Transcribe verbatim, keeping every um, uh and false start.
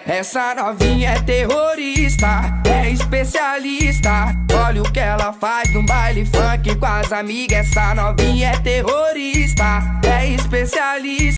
Essa novinha é terrorista, é especialista. Olha o que ela faz no baile funk com as amigas. Essa novinha é terrorista, é especialista.